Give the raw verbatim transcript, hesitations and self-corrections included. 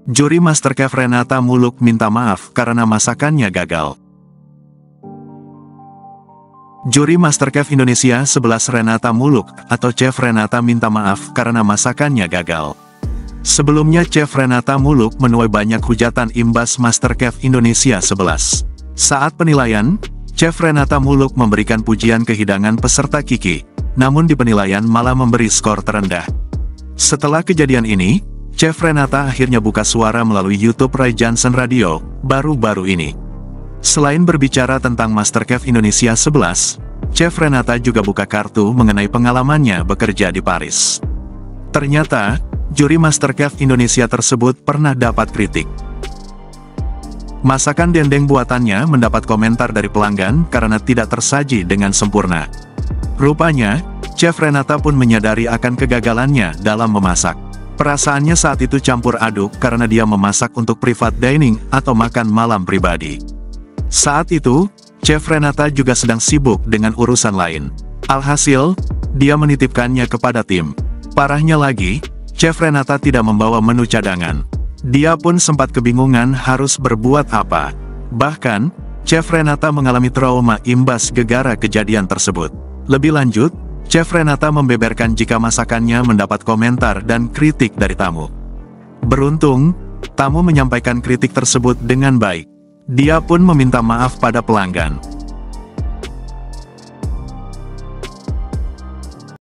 Juri MasterChef Renata Muluk minta maaf karena masakannya gagal. Juri MasterChef Indonesia sebelas Renata Muluk, atau Chef Renata minta maaf karena masakannya gagal. Sebelumnya Chef Renata Muluk menuai banyak hujatan imbas MasterChef Indonesia sebelas. Saat penilaian, Chef Renata Muluk memberikan pujian ke hidangan peserta Kiki, namun di penilaian malah memberi skor terendah. Setelah kejadian ini, Chef Renata akhirnya buka suara melalui YouTube Ray Johnson Radio, baru-baru ini. Selain berbicara tentang MasterChef Indonesia sebelas, Chef Renata juga buka kartu mengenai pengalamannya bekerja di Paris. Ternyata, juri MasterChef Indonesia tersebut pernah dapat kritik. Masakan dendeng buatannya mendapat komentar dari pelanggan karena tidak tersaji dengan sempurna. Rupanya, Chef Renata pun menyadari akan kegagalannya dalam memasak. Perasaannya saat itu campur aduk karena dia memasak untuk private dining atau makan malam pribadi. Saat itu, Chef Renata juga sedang sibuk dengan urusan lain. Alhasil, dia menitipkannya kepada tim. Parahnya lagi, Chef Renata tidak membawa menu cadangan. Dia pun sempat kebingungan harus berbuat apa. Bahkan, Chef Renata mengalami trauma imbas gegara kejadian tersebut. Lebih lanjut, Chef Renata membeberkan jika masakannya mendapat komentar dan kritik dari tamu. Beruntung, tamu menyampaikan kritik tersebut dengan baik. Dia pun meminta maaf pada pelanggan.